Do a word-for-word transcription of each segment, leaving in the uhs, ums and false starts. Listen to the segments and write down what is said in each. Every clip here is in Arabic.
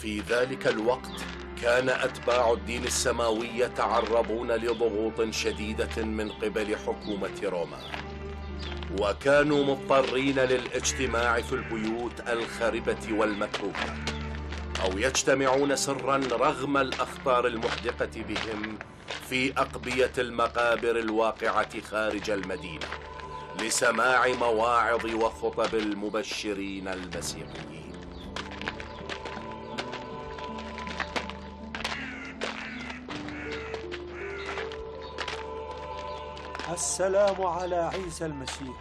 في ذلك الوقت كان أتباع الدين السماوي يتعرضون لضغوط شديدة من قبل حكومة روما، وكانوا مضطرين للاجتماع في البيوت الخربة والمتروكة، أو يجتمعون سرا رغم الأخطار المحدقة بهم في أقبية المقابر الواقعة خارج المدينة لسماع مواعظ وخطب المبشرين المسيحيين. السلام على عيسى المسيح.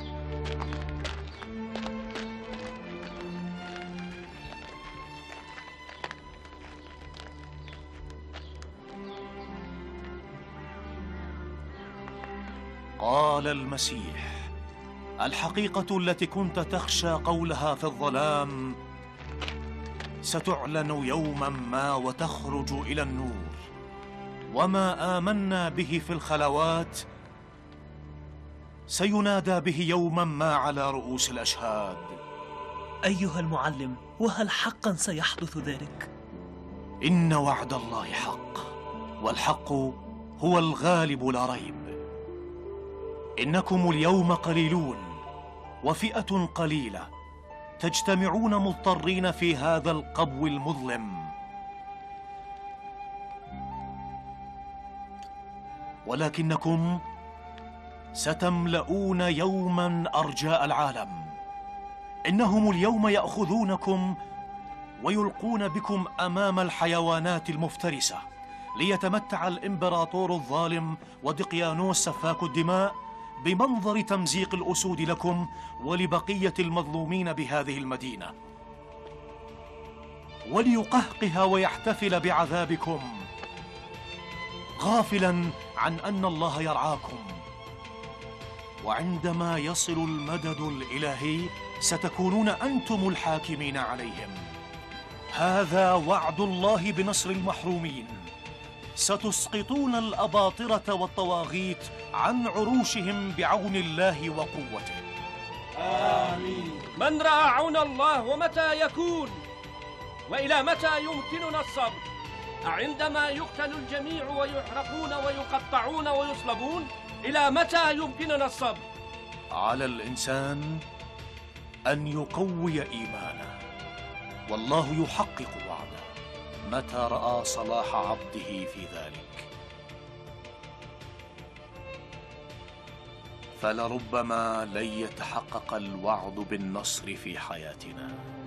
قال المسيح: الحقيقة التي كنت تخشى قولها في الظلام ستعلن يوما ما وتخرج إلى النور، وما آمنا به في الخلوات سينادى به يوما ما على رؤوس الأشهاد. أيها المعلم، وهل حقا سيحدث ذلك؟ إن وعد الله حق، والحق هو الغالب لا ريب. إنكم اليوم قليلون وفئة قليلة تجتمعون مضطرين في هذا القبو المظلم، ولكنكم ستملؤون يوما أرجاء العالم. إنهم اليوم يأخذونكم ويلقون بكم أمام الحيوانات المفترسة ليتمتع الإمبراطور الظالم ودقيانوس سفاك الدماء بمنظر تمزيق الأسود لكم ولبقية المظلومين بهذه المدينة، وليقهقه ويحتفل بعذابكم غافلا عن أن الله يرعاكم. وعندما يصل المدد الإلهي ستكونون أنتم الحاكمين عليهم. هذا وعد الله بنصر المحرومين. ستسقطون الأباطرة والطواغيت عن عروشهم بعون الله وقوته. آمين. من رأى عون الله ومتى يكون؟ وإلى متى يمكننا الصبر؟ أعندما يقتل الجميع ويحرقون ويقطعون ويصلبون؟ إلى متى يمكننا الصبر؟ على الإنسان أن يقوي إيمانه، والله يحقق وعده متى رأى صلاح عبده في ذلك. فلربما لن يتحقق الوعد بالنصر في حياتنا.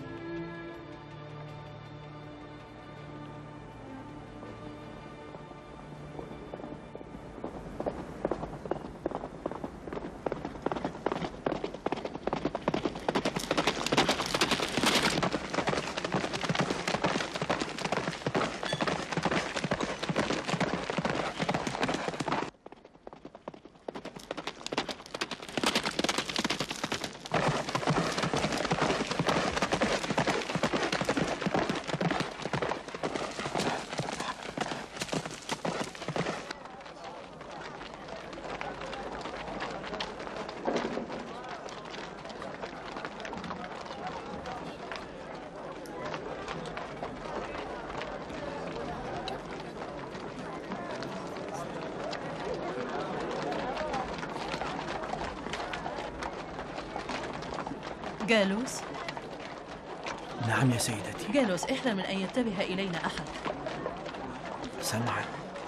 جالوس؟ نعم يا سيدتي. جالوس، احذر من أن ينتبه إلينا أحد. سمعا.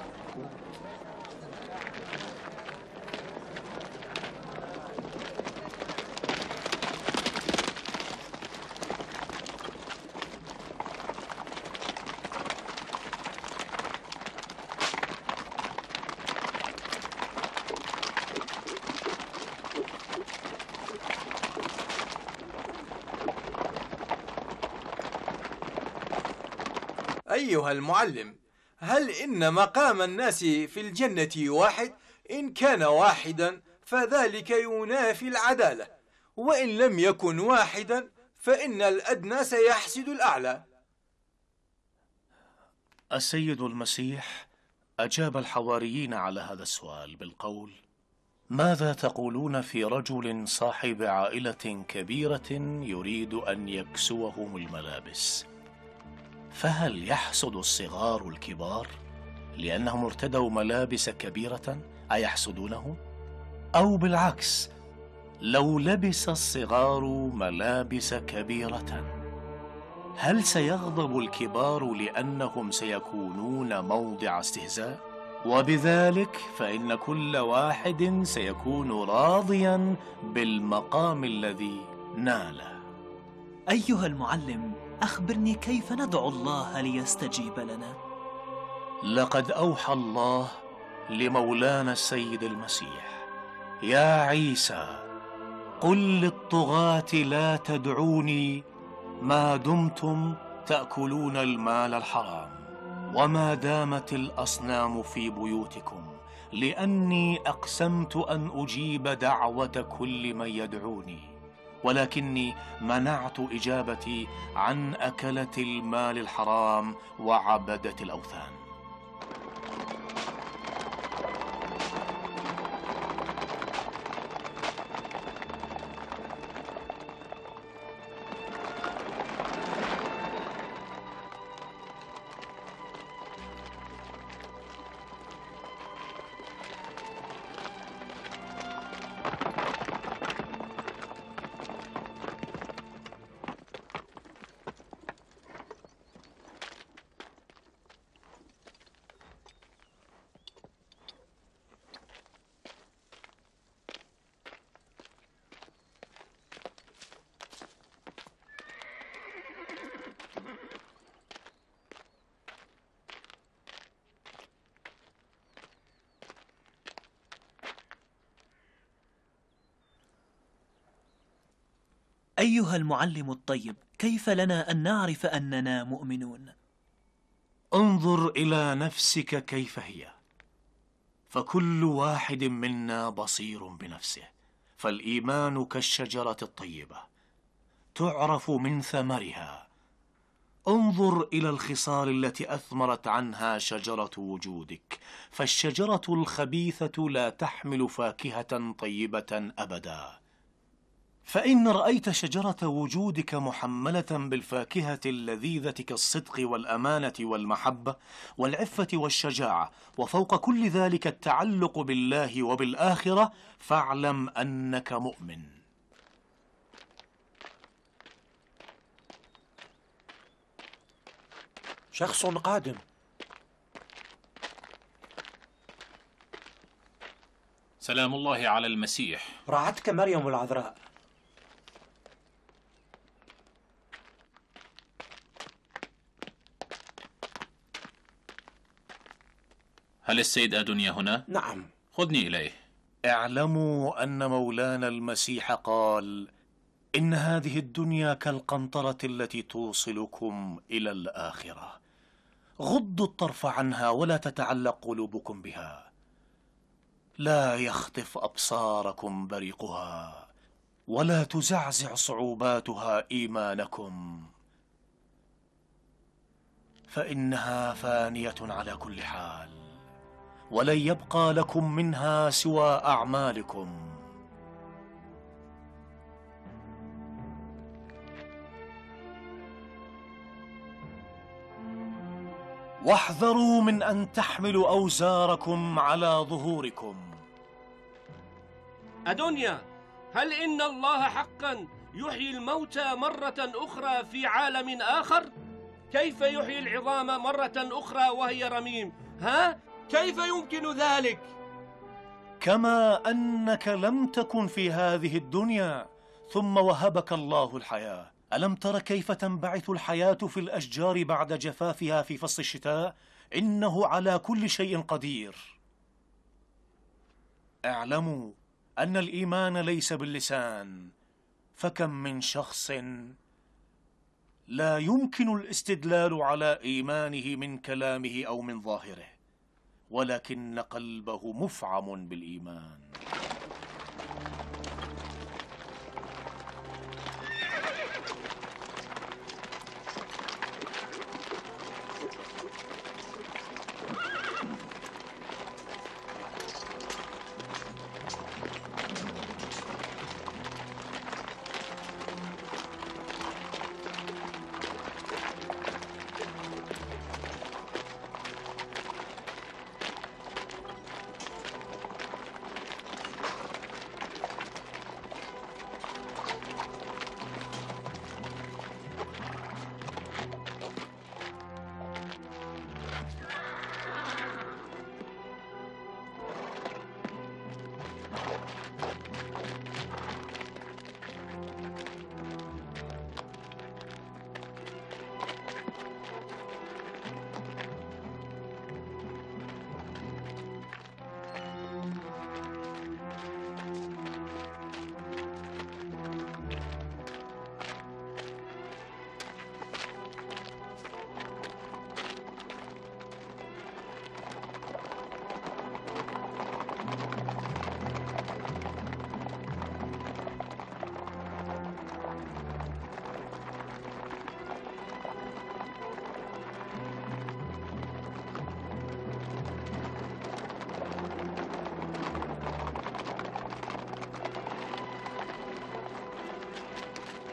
أيها المعلم، هل إن مقام الناس في الجنة واحد؟ إن كان واحدا فذلك ينافي العدالة، وإن لم يكن واحدا فإن الأدنى سيحسد الأعلى. السيد المسيح أجاب الحواريين على هذا السؤال بالقول: ماذا تقولون في رجل صاحب عائلة كبيرة يريد أن يكسوهم الملابس؟ فهل يحسد الصغار الكبار لأنهم ارتدوا ملابس كبيرة أيحسدونه؟ أو بالعكس، لو لبس الصغار ملابس كبيرة هل سيغضب الكبار لأنهم سيكونون موضع استهزاء؟ وبذلك فإن كل واحد سيكون راضيا بالمقام الذي ناله. أيها المعلم، أخبرني كيف ندعو الله ليستجيب لنا؟ لقد أوحى الله لمولانا السيد المسيح: يا عيسى، قل للطغاة لا تدعوني ما دمتم تأكلون المال الحرام وما دامت الأصنام في بيوتكم، لأني أقسمت أن أجيب دعوة كل من يدعوني، ولكني منعت إجابتي عن أكلة المال الحرام وعبدة الأوثان. أيها المعلم الطيب، كيف لنا أن نعرف أننا مؤمنون؟ انظر إلى نفسك كيف هي، فكل واحد منا بصير بنفسه، فالإيمان كالشجرة الطيبة تعرف من ثمرها. انظر إلى الخصال التي أثمرت عنها شجرة وجودك، فالشجرة الخبيثة لا تحمل فاكهة طيبة أبدا. فإن رأيت شجرة وجودك محملة بالفاكهة اللذيذة كالصدق والأمانة والمحبة والعفة والشجاعة، وفوق كل ذلك التعلق بالله وبالآخرة، فاعلم أنك مؤمن. شخص قادم. سلام الله على المسيح. رعتك مريم العذراء. هل السيد أدونيا هنا؟ نعم. خذني إليه. اعلموا أن مولانا المسيح قال: إن هذه الدنيا كالقنطرة التي توصلكم إلى الآخرة. غضوا الطرف عنها ولا تتعلق قلوبكم بها، لا يخطف أبصاركم بريقها ولا تزعزع صعوباتها إيمانكم، فإنها فانية على كل حال، ولن يبقى لكم منها سوى أعمالكم. واحذروا من أن تحملوا أوزاركم على ظهوركم. أدونيا، هل إن الله حقا يحيي الموتى مرة أخرى في عالم آخر؟ كيف يحيي العظام مرة أخرى وهي رميم؟ ها؟ كيف يمكن ذلك؟ كما أنك لم تكن في هذه الدنيا ثم وهبك الله الحياة. ألم تر كيف تنبعث الحياة في الأشجار بعد جفافها في فصل الشتاء؟ إنه على كل شيء قدير. اعلموا أن الإيمان ليس باللسان، فكم من شخص لا يمكن الاستدلال على إيمانه من كلامه أو من ظاهره، ولكن قلبه مفعم بالإيمان.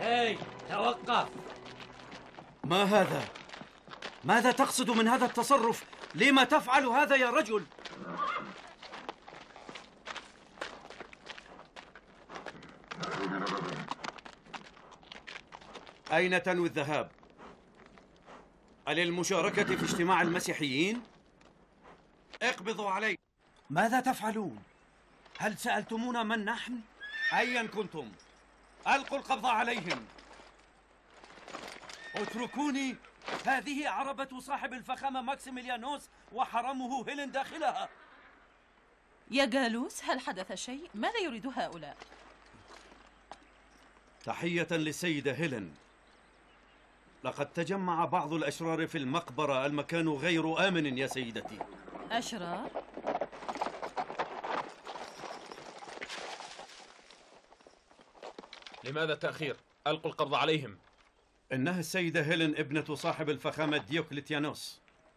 هاي توقف. ما هذا؟ ماذا تقصد من هذا التصرف؟ لما تفعل هذا يا رجل؟ أين تنوي الذهاب؟ أللمشاركة في اجتماع المسيحيين؟ اقبضوا علي. ماذا تفعلون؟ هل سألتمونا من نحن؟ أيا كنتم ألقوا القبض عليهم. اتركوني. هذه عربة صاحب الفخامة ماكسيميليانوس وحرمه هيلين داخلها. يا جالوس، هل حدث شيء؟ ماذا يريد هؤلاء؟ تحية للسيدة هيلين. لقد تجمع بعض الأشرار في المقبرة. المكان غير آمن يا سيدتي. أشرار؟ لماذا التأخير؟ ألقوا القبض عليهم. إنها السيدة هيلين ابنة صاحب الفخامة ديوكليتيانوس.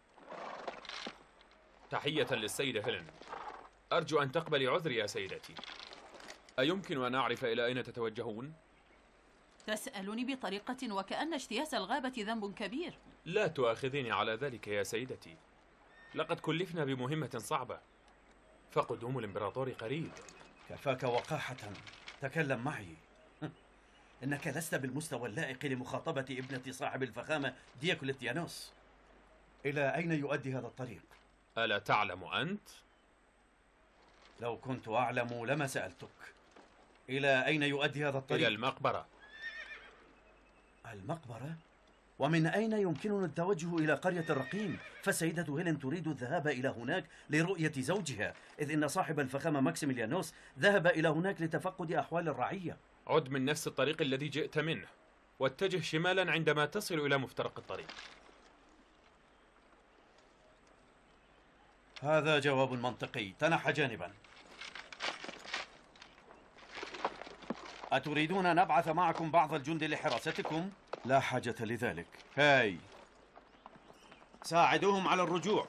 تحية للسيدة هيلين. أرجو أن تقبلي عذري يا سيدتي. أيمكن أن أعرف إلى أين تتوجهون؟ تسألني بطريقة وكأن اجتياز الغابة ذنب كبير. لا تؤاخذيني على ذلك يا سيدتي. لقد كلفنا بمهمة صعبة، فقدوم الإمبراطور قريب. كفاك وقاحة. تكلم معي. إنك لست بالمستوى اللائق لمخاطبة ابنة صاحب الفخامة ديوكليتيانوس. إلى أين يؤدي هذا الطريق؟ ألا تعلم أنت؟ لو كنت أعلم لما سألتك. إلى أين يؤدي هذا الطريق؟ إلى المقبرة. المقبرة؟ ومن أين يمكننا التوجه إلى قرية الرقيم؟ فالسيدة هيلين تريد الذهاب إلى هناك لرؤية زوجها، إذ إن صاحب الفخامة ماكسيميليانوس ذهب إلى هناك لتفقد أحوال الرعية. عد من نفس الطريق الذي جئت منه، واتجه شمالا عندما تصل إلى مفترق الطريق. هذا جواب منطقي. تنحى جانبا. أتريدون أن نبعث معكم بعض الجند لحراستكم؟ لا حاجة لذلك. هاي، ساعدوهم على الرجوع.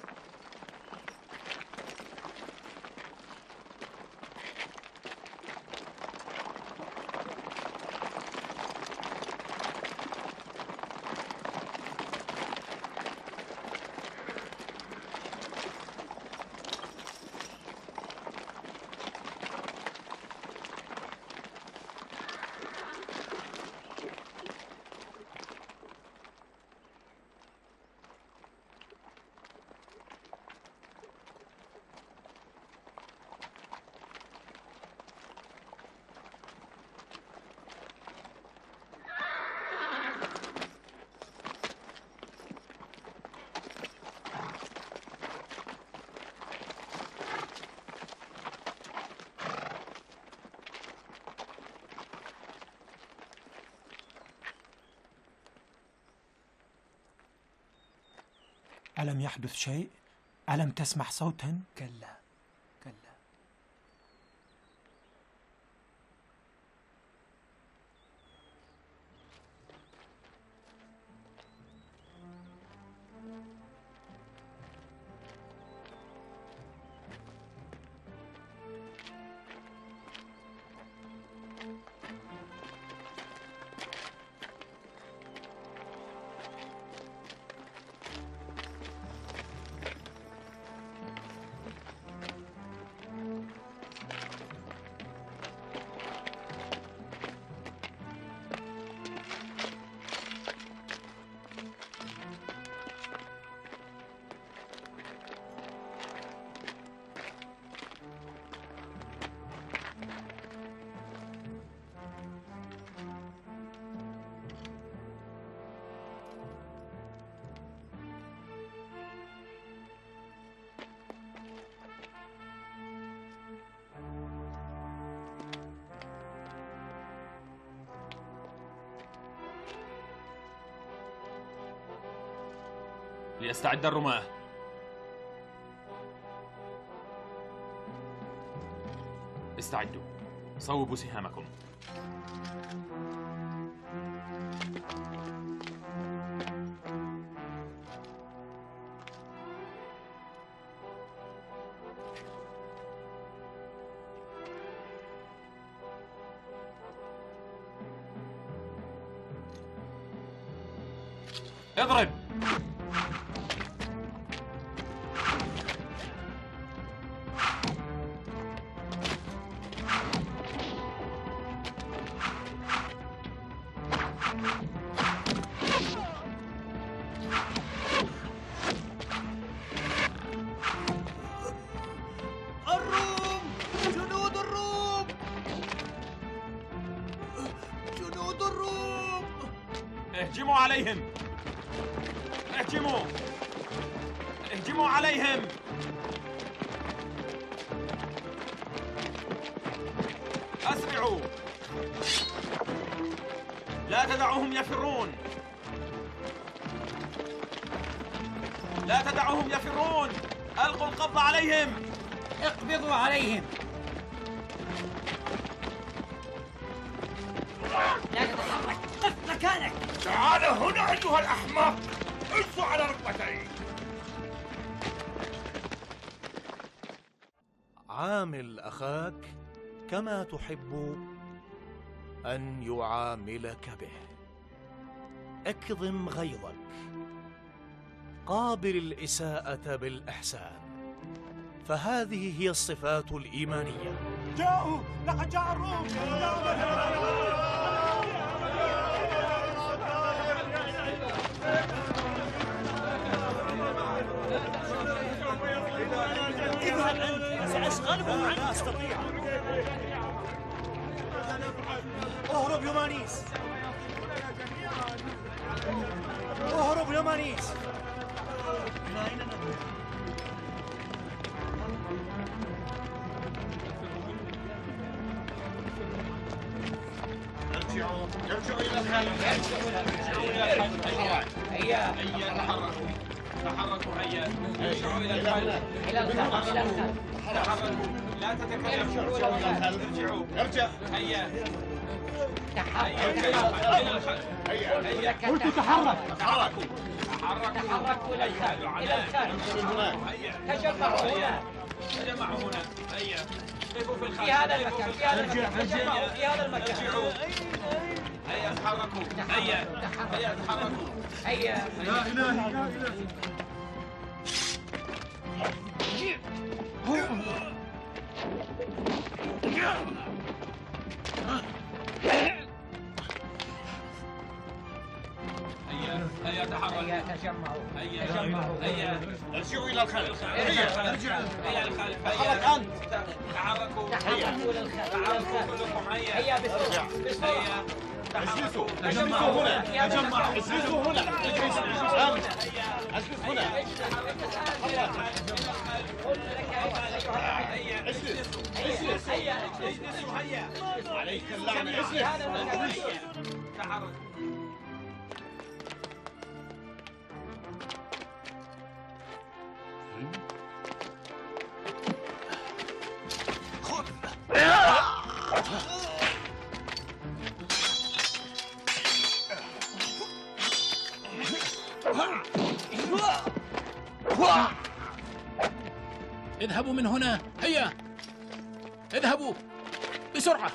ألم يحدث شيء؟ ألم تسمع صوتا؟ كلا كلا. ليستعد الرماة. استعدوا. صوبوا سهامكم. اضرب. الروم! جنود الروم! جنود الروم! اهجموا عليهم! اهجموا! اهجموا عليهم! أسرعوا! لا تدعوهم يفرون! لا تدعوهم يفرون! ألقوا القبض عليهم! اقبضوا عليهم! لا تتحرك! قف مكانك! تعال هنا أيها الأحمق! اجث على ركبتيك! عامل أخاك كما تحب أن يعاملك به. اكظم غيظك، قابل الإساءة بالإحسان، فهذه هي الصفات الإيمانية. جاءوا! لقد جاء الروم! اذهب أنت، سأشغلهم عنك. لا أستطيع. اهرب يومانيس! اهرب يومانيس! إلى أين نذهب؟ ارجعوا ارجعوا إلى الخلف! ارجعوا إلى الخلف! هيا هيا تحركوا! تحركوا هيا! ارجعوا إلى الخلف! إلى الخلف! إلى الخلف! تحركوا! لا تتكلموا! ارجعوا إلى الخلف! ارجعوا! ارجع! هيا! تحرك! إلى الخلف! هيا! قلت تحرك! تحركوا! تحركوا! تحركوا إلى الخلف! إلى الخلف! تجمعوا هنا! تجمعوا هنا! هيا! اقفوا في الخلف! في هذا المكان! في هذا المكان! تجمعوا في هذا المكان! ارجعوا! هيا تحركوا! هيا! هيا تحركوا! هيا! لا إله إلا الله! هيا! هيا تحركوا! هيا تجمعوا! هيا! تجمعوا! هيا! ارجعوا إلى الخلف! هيا! ارجعوا! هيا الخلف! تحرك هيا! أنت! تحركوا! تحركوا إلى الخلف! إلى تحركوا الخلف! كلكم! هيا! هيا بسرعة! بسرعة! هيا! اجلسوا! تحركوا! اجلسوا هنا! في هذا المكان! اجلسوا هنا! اجلس اجلس هنا! اجلس! اجلس! اجلسوا هيا! عليك اللعنة! في هذا المكان! اجلس! تحركوا! اذهبوا من هنا. هيا اذهبوا بسرعة.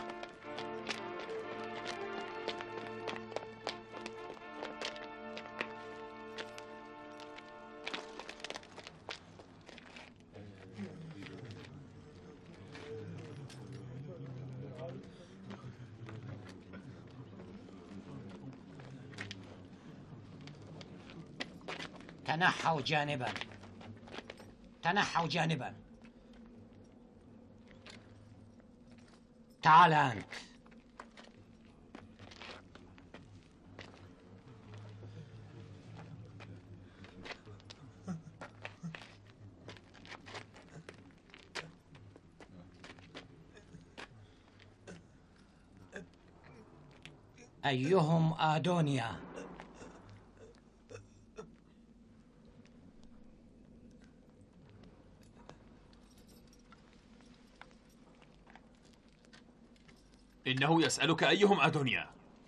تنحوا جانبا. تنحوا جانبا. تعال أنت. أيهم آدونيا؟ إنه يسألك أيهم أدونيا.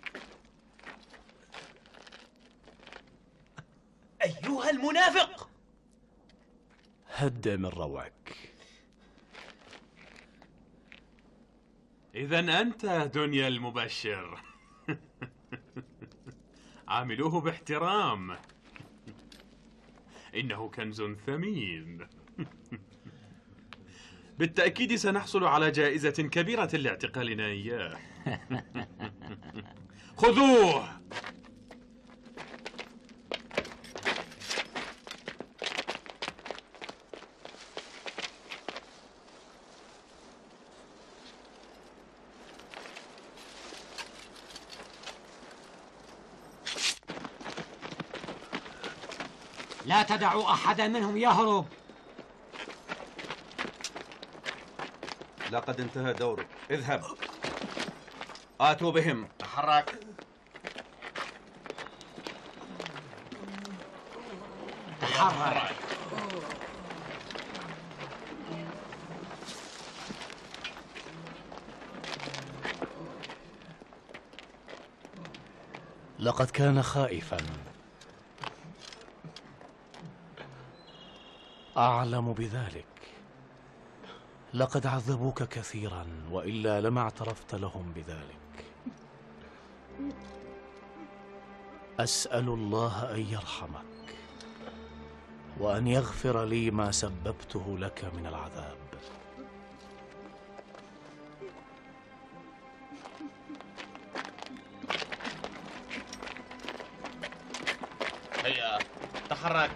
أيها المنافق! هدأ من روعك. إذن أنت دنيا المبشر. عاملوه باحترام. إنه كنز ثمين. بالتأكيد سنحصل على جائزة كبيرة لاعتقالنا إياه. خذوه. لا تدعوا أحدا منهم يهرب. لقد انتهى دورك، اذهب. آتوا بهم. تحرك. تحرك. لقد كان خائفا. أعلم بذلك. لقد عذبوك كثيرا، وإلا لما اعترفت لهم بذلك. أسأل الله أن يرحمك وأن يغفر لي ما سببته لك من العذاب. هيا تحرك.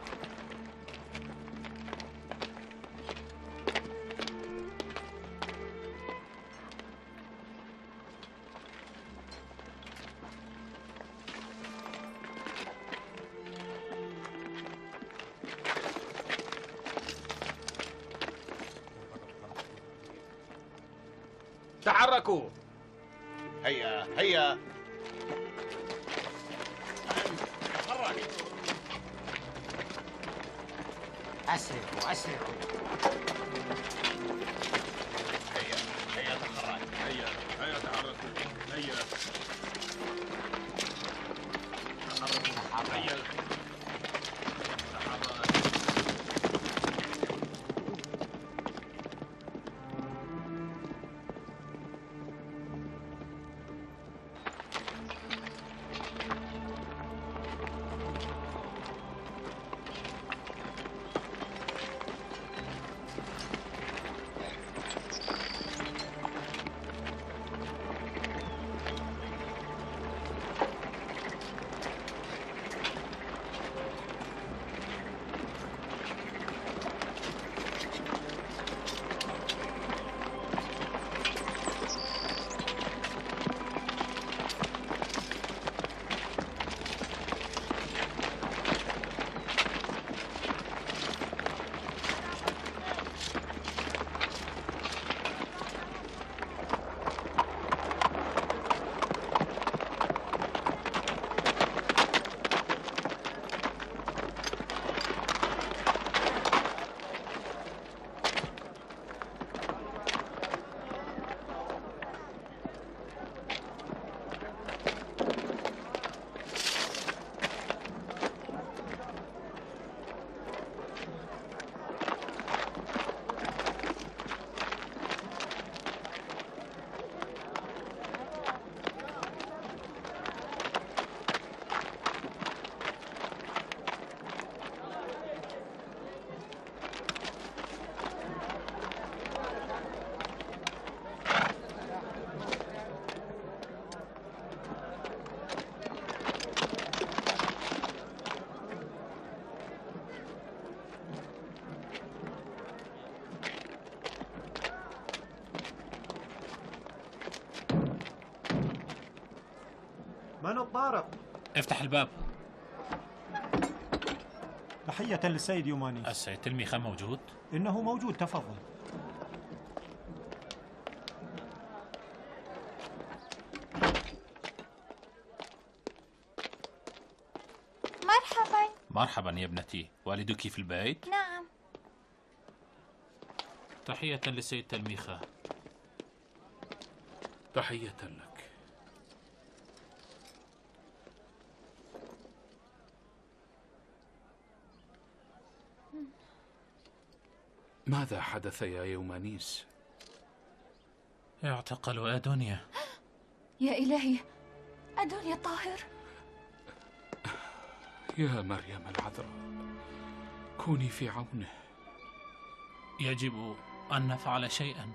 تحركوا. هيا هيا تحرك. أسرعوا أسرعوا. هيا هيا تحرك. هيا هيا تحركوا. هيا تحركوا. هيا تحرك. من الطارق؟ افتح الباب. تحية للسيد يومانيس. السيد تلميخة موجود؟ إنه موجود، تفضل. مرحبا. مرحبا يا ابنتي، والدك في البيت؟ نعم. تحية للسيد تلميخة. تحية لك. ماذا حدث يا يومانيس؟ اعتقلوا أدونيا. يا إلهي، أدونيا طاهر. يا مريم العذراء، كوني في عونه. يجب أن نفعل شيئا.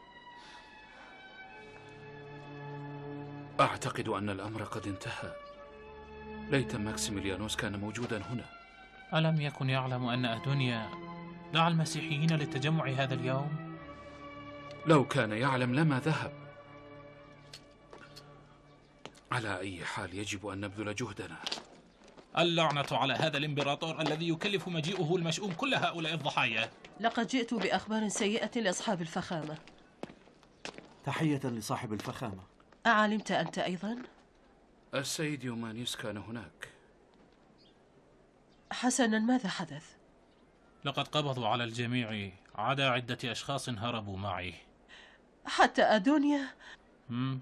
أعتقد أن الأمر قد انتهى. ليت ماكسيميليانوس كان موجودا هنا. ألم يكن يعلم أن أدونيا دعا المسيحيين للتجمع هذا اليوم؟ لو كان يعلم لما ذهب. على أي حال يجب أن نبذل جهدنا. اللعنة على هذا الإمبراطور الذي يكلف مجيئه المشؤوم كل هؤلاء الضحايا. لقد جئت بأخبار سيئة لأصحاب الفخامة. تحية لصاحب الفخامة. أعلمت أنت أيضا؟ السيد يومانيس كان هناك. حسنا، ماذا حدث؟ لقد قبضوا على الجميع عدا عدة أشخاص هربوا معي. حتى أدونيا؟ مم.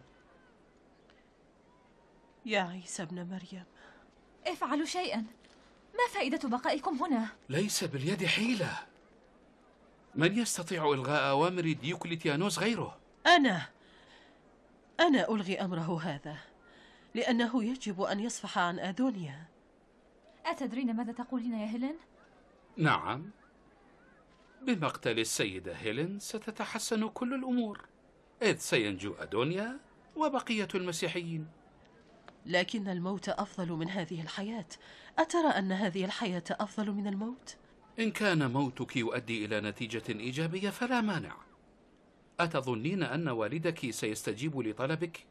يا عيسى ابن مريم، افعلوا شيئا. ما فائدة بقائكم هنا؟ ليس باليد حيلة. من يستطيع إلغاء أوامر ديوكليتيانوس غيره؟ أنا أنا ألغي أمره هذا، لأنه يجب أن يصفح عن أدونيا. أتدرين ماذا تقولين يا هيلين؟ نعم، بمقتل السيدة هيلين ستتحسن كل الأمور، إذ سينجو أدونيا وبقية المسيحيين. لكن الموت أفضل من هذه الحياة. أترى أن هذه الحياة أفضل من الموت؟ إن كان موتك يؤدي إلى نتيجة إيجابية فلا مانع. أتظنين أن والدك سيستجيب لطلبك؟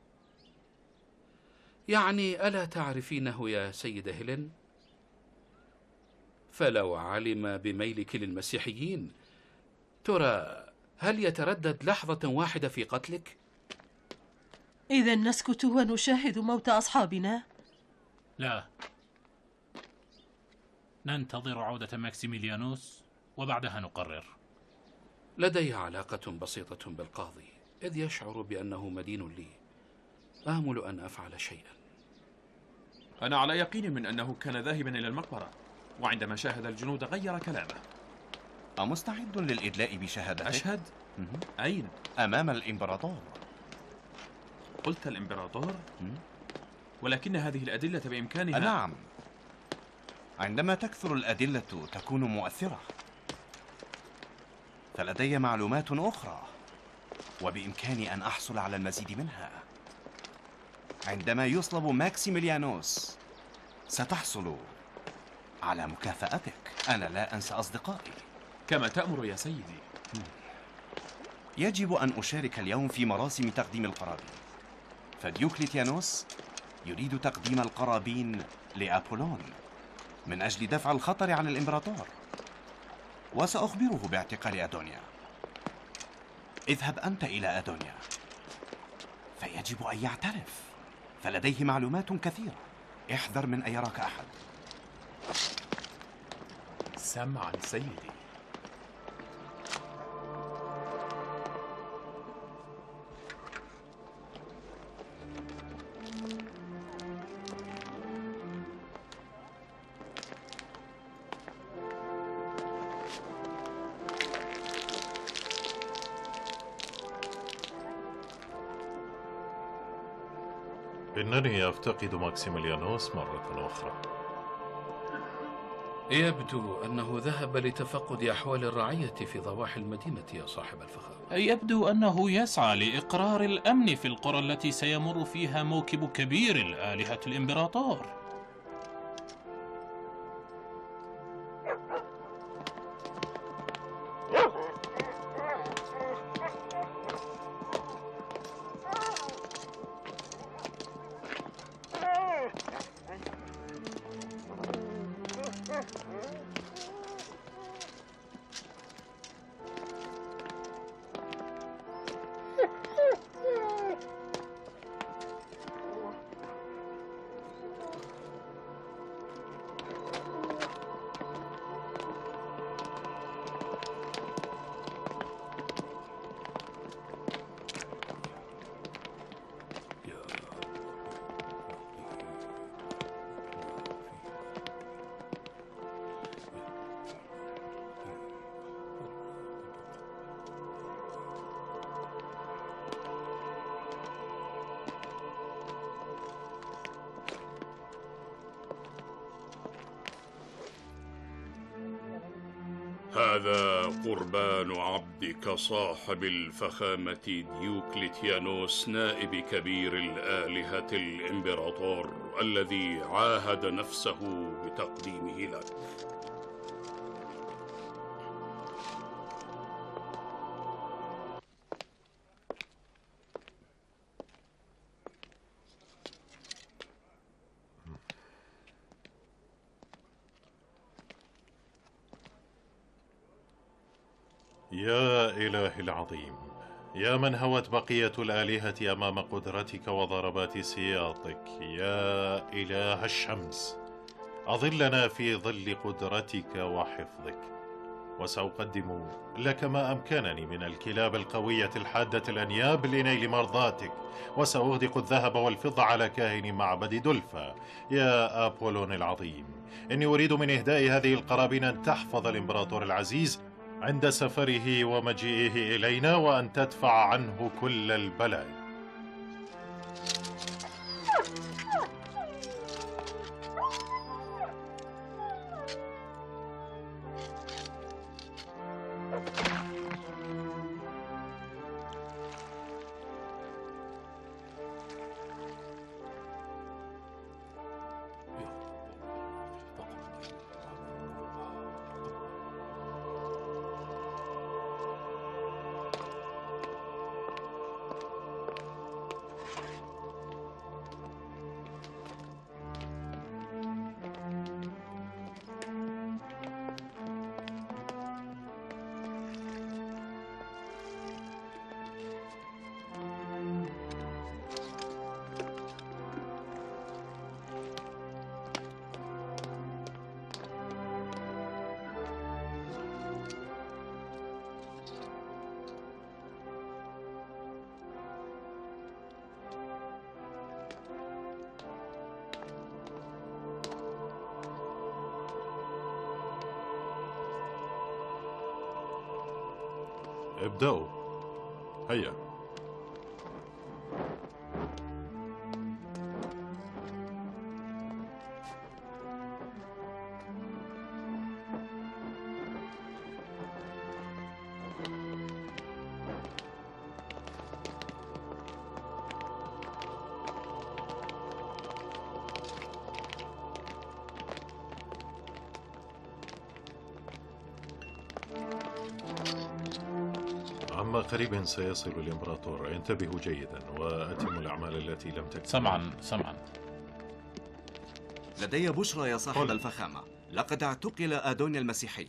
يعني ألا تعرفينه يا سيدة هيلين؟ فلو علم بميلك للمسيحيين، ترى هل يتردد لحظة واحدة في قتلك؟ إذا نسكت ونشاهد موت أصحابنا؟ لا، ننتظر عودة ماكسيميليانوس وبعدها نقرر. لدي علاقة بسيطة بالقاضي، إذ يشعر بأنه مدين لي. آمل أن أفعل شيئا. أنا على يقين من أنه كان ذاهبا إلى المقبرة، وعندما شاهد الجنود غير كلامه. أمستعد للإدلاء بشهادتك؟ أشهد؟ أين؟ أمام الإمبراطور. قلت الإمبراطور؟ ولكن هذه الأدلة بإمكانها. نعم، عندما تكثر الأدلة تكون مؤثرة. فلدي معلومات أخرى وبإمكاني أن أحصل على المزيد منها. عندما يصلب ماكسيميليانوس ستحصل على مكافأتك. أنا لا أنسى أصدقائي. كما تأمر يا سيدي. يجب أن أشارك اليوم في مراسم تقديم القرابين، فديوكليتيانوس يريد تقديم القرابين لأبولون من أجل دفع الخطر عن الإمبراطور، وسأخبره باعتقال أدونيا. اذهب أنت إلى أدونيا، فيجب أن يعترف، فلديه معلومات كثيرة. احذر من أن يراك أحد. سمعا سيدي. إنني أفتقد ماكسيميليانوس مرة أخرى. يبدو أنه ذهب لتفقد أحوال الرعية في ضواحي المدينة يا صاحب الفخامة. يبدو أنه يسعى لإقرار الأمن في القرى التي سيمر فيها موكب كبير الآلهة الإمبراطور. هذا قربان عبدك صاحب الفخامة ديوكليتيانوس نائب كبير الآلهة الإمبراطور الذي عاهد نفسه بتقديمه لك. يا إلهي العظيم، يا من هوت بقية الآلهة أمام قدرتك وضربات سياطك، يا إله الشمس، أظلنا في ظل قدرتك وحفظك. وسأقدم لك ما أمكنني من الكلاب القوية الحادة الأنياب لنيل مرضاتك، وسأغدق الذهب والفضة على كاهن معبد دلفا. يا أبولون العظيم، إني أريد من إهداء هذه القرابين أن تحفظ الإمبراطور العزيز عند سفره ومجيئه إلينا، وأن تدفع عنه كل البلاء. ابدأوا، هيا. عما قريب سيصل الإمبراطور، انتبهوا جيدا وأتموا الأعمال التي لم تكن. سمعا سمعا. لدي بشرى يا صاحب الفخامة، لقد اعتقل آدونيا المسيحي.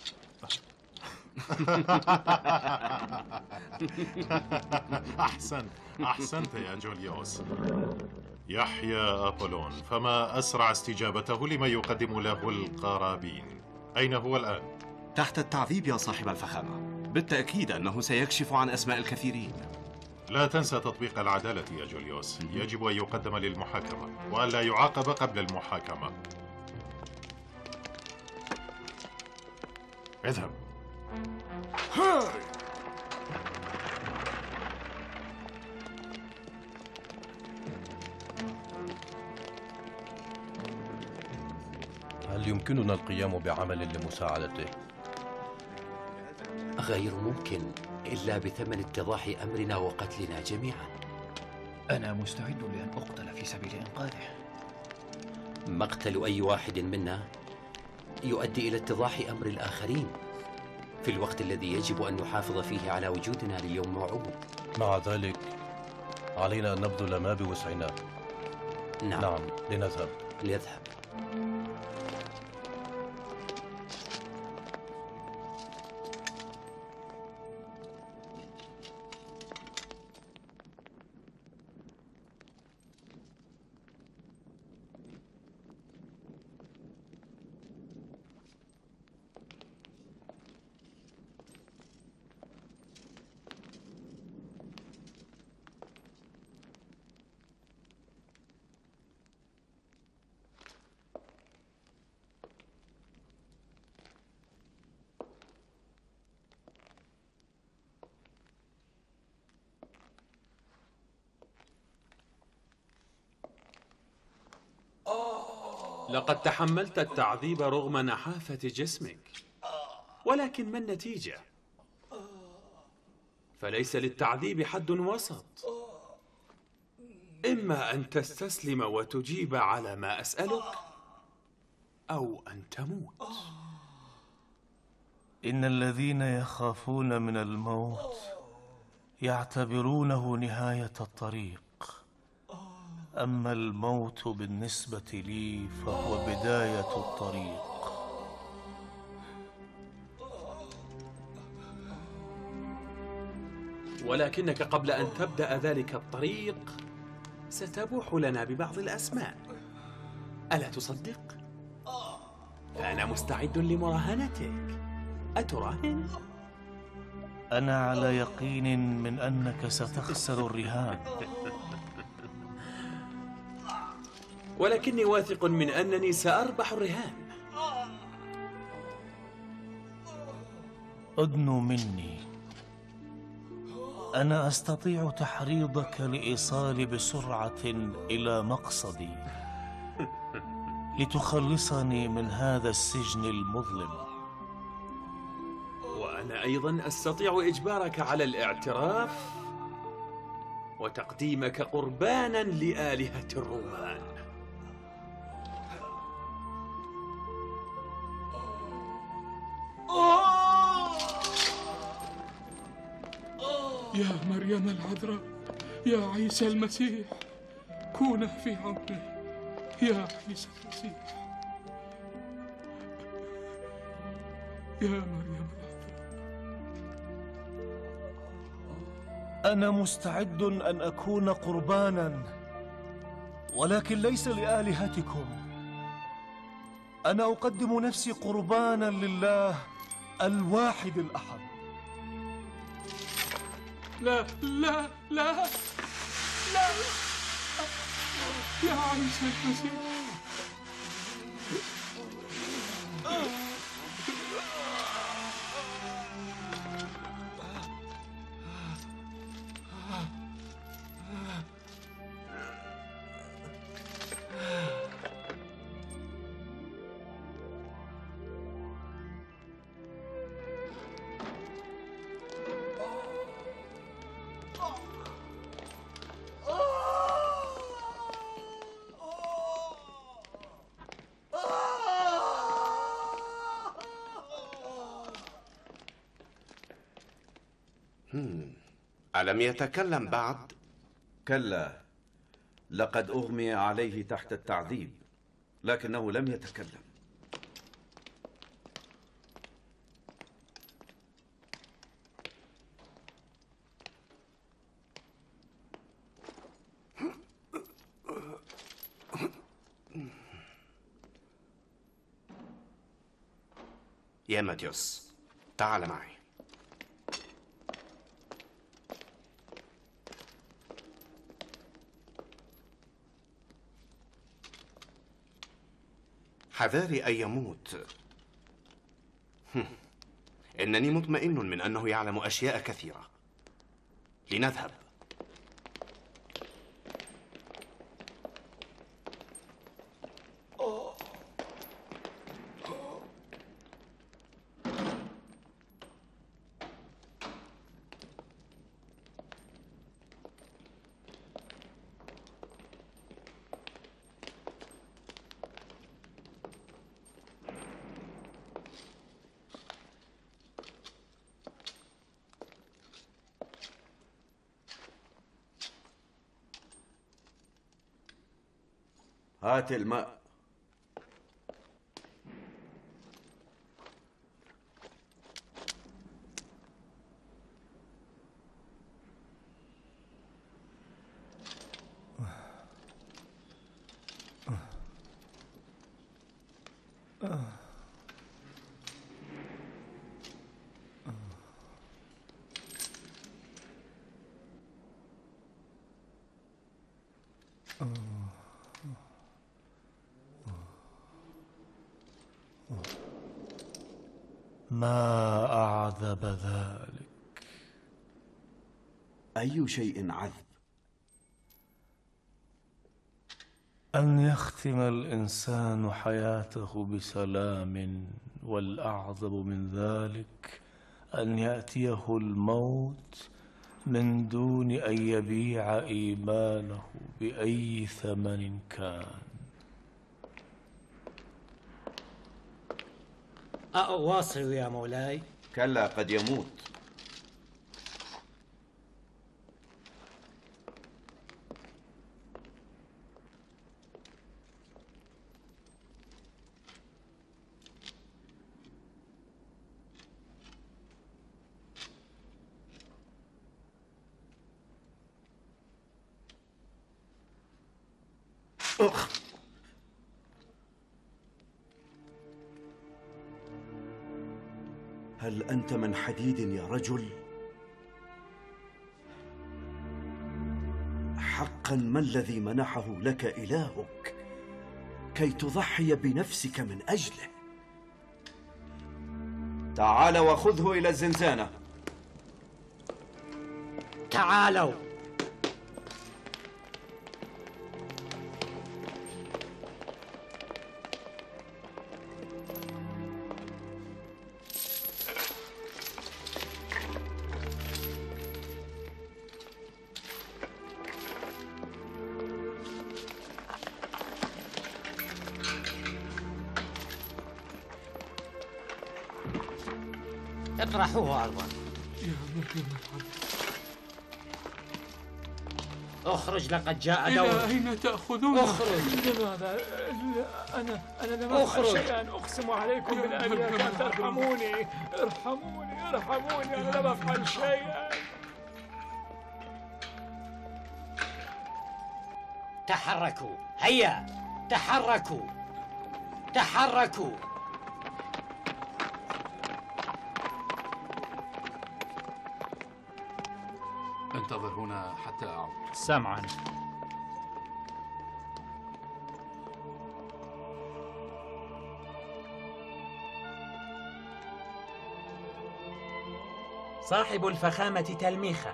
أحسنت أحسنت يا جوليوس. يحيى أبولون، فما أسرع استجابته لما يقدم له القرابين. أين هو الآن؟ تحت التعذيب يا صاحب الفخامة. بالتأكيد أنه سيكشف عن أسماء الكثيرين. لا تنسى تطبيق العدالة يا جوليوس. يجب أن يقدم للمحاكمة وألا يعاقب قبل المحاكمة. اذهب. هل يمكننا القيام بعمل لمساعدته؟ غير ممكن إلا بثمن اتضاح أمرنا وقتلنا جميعا. أنا مستعد لأن أقتل في سبيل إنقاذه. مقتل أي واحد منا يؤدي إلى اتضاح أمر الآخرين في الوقت الذي يجب أن نحافظ فيه على وجودنا لليوم الموعود. مع ذلك علينا أن نبذل ما بوسعنا. نعم. نعم، لنذهب. لنذهب. لقد تحملت التعذيب رغم نحافة جسمك. ولكن ما النتيجة؟ فليس للتعذيب حد وسط. إما أن تستسلم وتجيب على ما أسألك، أو أن تموت. إن الذين يخافون من الموت يعتبرونه نهاية الطريق، أما الموت بالنسبة لي فهو بداية الطريق. ولكنك قبل أن تبدأ ذلك الطريق ستبوح لنا ببعض الأسماء، ألا تصدق؟ فأنا مستعد لمراهنتك. أتراهن؟ أنا على يقين من أنك ستخسر الرهان. ولكني واثق من أنني سأربح الرهان. أدنو مني. أنا أستطيع تحريضك لإيصالي بسرعة إلى مقصدي لتخلصني من هذا السجن المظلم. وأنا أيضا أستطيع إجبارك على الاعتراف وتقديمك قربانا لآلهة الرومان. يا مريم العذراء، يا عيسى المسيح، كونا في عوني. يا عيسى المسيح، يا مريم العذراء. أنا مستعد أن أكون قربانا، ولكن ليس لآلهتكم. أنا أقدم نفسي قربانا لله الواحد الأحد. لا لا لا لا يا عيسى المسيح. ألم يتكلم بعد؟ كلا، لقد أغمي عليه تحت التعذيب، لكنه لم يتكلم. يا ماتيوس، تعال معي. حذاري أن يموت. إنني مطمئن من أنه يعلم أشياء كثيرة. لنذهب. هات الماء. ما أعذب ذلك. أي شيء عذب؟ أن يختم الإنسان حياته بسلام والأعظم من ذلك أن يأتيه الموت من دون أن يبيع إيمانه بأي ثمن كان. أواصل يا مولاي؟ كلا، قد يموت. أخ. هل أنت من حديد يا رجل؟ حقا ما الذي منحه لك إلهك كي تضحي بنفسك من أجله؟ تعال وخذه إلى الزنزانة. تعالوا. اطرحوه أرضا. يا مريم العبد، اخرج، لقد جاء دورك. إلى أين تأخذون؟ اخرج. لماذا؟ أنا أنا لم أفعل شيئا، أقسم عليكم بالآلهة أن ترحموني. ارحموني ارحموني، أنا لم أفعل شيئا. تحركوا، هيا تحركوا تحركوا. انتظر هنا حتى أعود. سمعا. صاحب الفخامة تلميخة.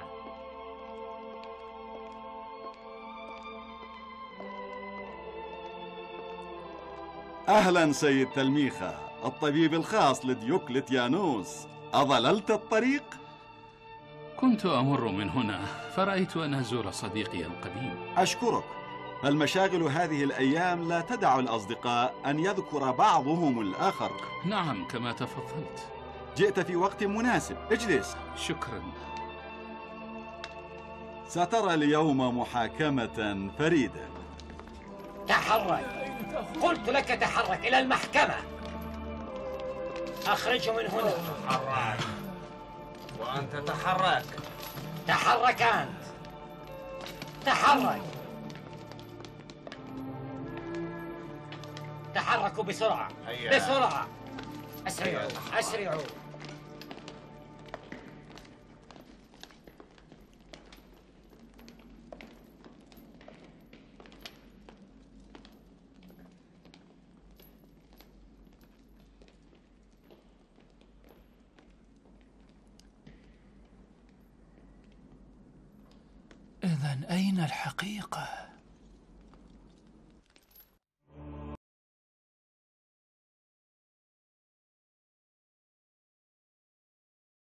أهلا سيد تلميخة، الطبيب الخاص لديوكليتيانوس. أضللت الطريق؟ كنت أمر من هنا فرأيت أن أزور صديقي القديم. أشكرك. المشاغل هذه الأيام لا تدع الأصدقاء أن يذكر بعضهم الآخر. نعم، كما تفضلت. جئت في وقت مناسب، اجلس. شكرا. سترى اليوم محاكمة فريدة. تحرك، قلت لك تحرك إلى المحكمة. أخرجه من هنا. تحرك. وأنت تحرك. تحرك أنت. تحرك. تحركوا بسرعة. هيا. بسرعة. أسرعوا أسرعوا. إذن أين الحقيقة؟